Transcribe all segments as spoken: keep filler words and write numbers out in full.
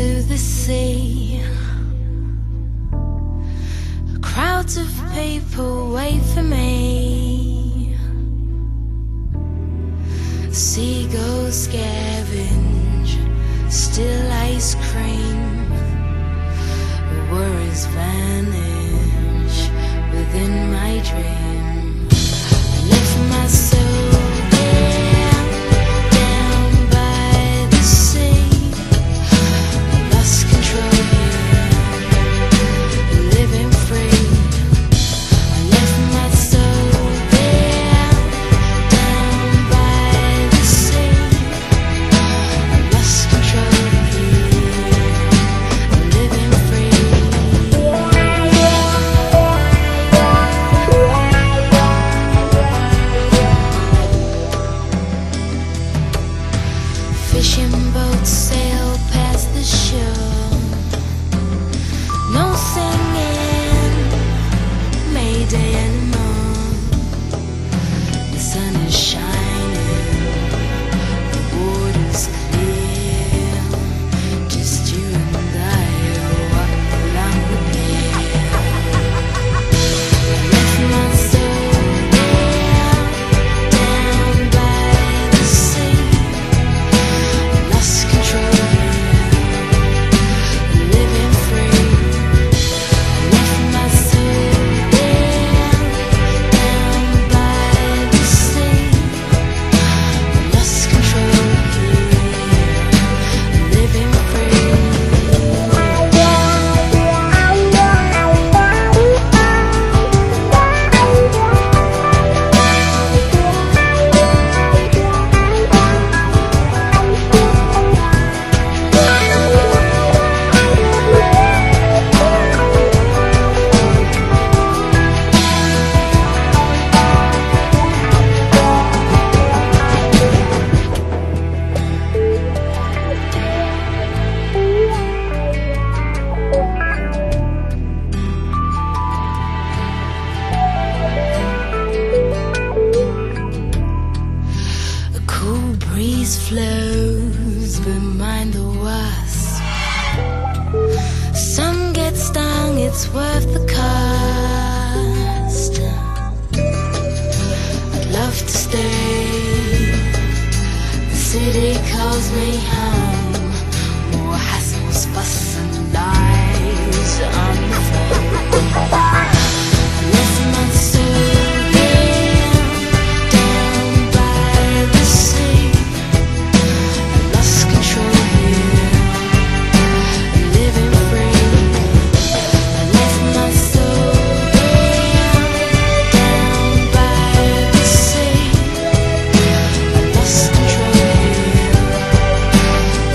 to the sea. Crowds of people wait for me. Seagulls scavenge still ice cream. Worries vanish within my dream. I left my soul there, down by the sea. I lost control here, living free. I left my soul there, down by the sea. I lost control here, living free. Fishing boats sail past the shore. No singing, Mayday anymore. The sun is shining, the water's clear. Just you and I walk along the pier. I left my soul there, down by the sea. Lost control here, living free. I left my soul there, down by the sea. Lost control here, living free. A cool breeze flows behind the wasp. Some get stung, it's worth the cost. I'd love to stay. The city calls me home. More hassles, fuss and lies on the phone. I left my soul there, down by the sea. I lost control here, living free. I left my soul there, down by the sea. I lost control here,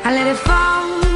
I let it fall.